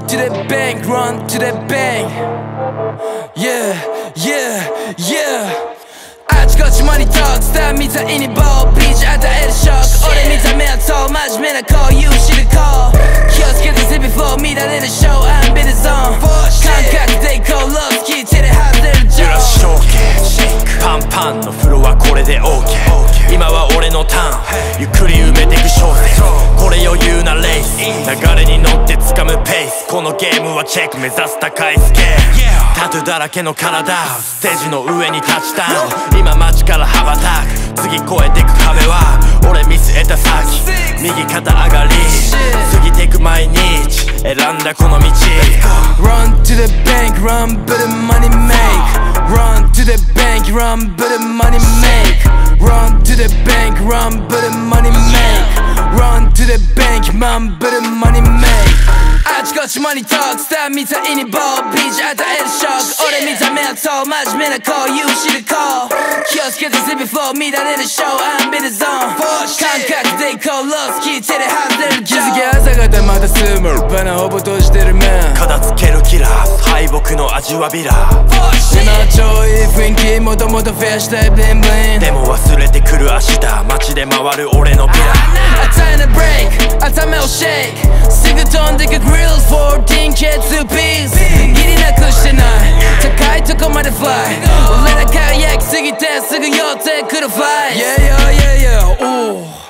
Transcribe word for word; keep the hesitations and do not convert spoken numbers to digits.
Run to the bank, run to the bank. Yeah, yeah, yeah. あちこちマニトークスターみたいにボービーチ与えるショック。俺見た目はそう真面目な子 You should call。 気をつけて See before 乱れるショー I'm in the zone。 感覚でいこうロース聞いてる外れるジョー。 証券パンパンのフロアこれで OK。 今は俺のターンゆっくり埋めてく小説。これ余裕なレース流れに乗って掴むペース。このゲームはチェック目指す高いスケール。タトゥーだらけの体ステージの上にタッチダウン。今街から羽ばたく次越えてく壁は俺見据えた先。右肩上がり過ぎてく毎日選んだこの道。 Run to the bank, run but the money make. Run to the bank, run but the money make. Run to the bank, run but the money make. Run to the bank, man but the money make. あちこちマニトークスターみたいにボービーチ与えるショック。俺見た目はそう真面目な子 You should call。 気をつけて See before 乱れるショー I'm in the zone。 感覚でいこうロース聞いてる外れるジョー。気づけ朝方またスムーバナほぼ閉じてる面片付けるキラー敗北の味はビラー。 今は超いい雰囲気もともとフェアしたいブリンブリン。 でも忘れてくる明日街で回る俺のビラ。 与えなブレイク頭をシェイクすぐ飛んでくグリルフォーティーンケツーピース。ギリなくしてない高いとこまでフライ。俺ら輝きすぎてすぐ寄ってくるフライ。 Yeah yeah yeah yeah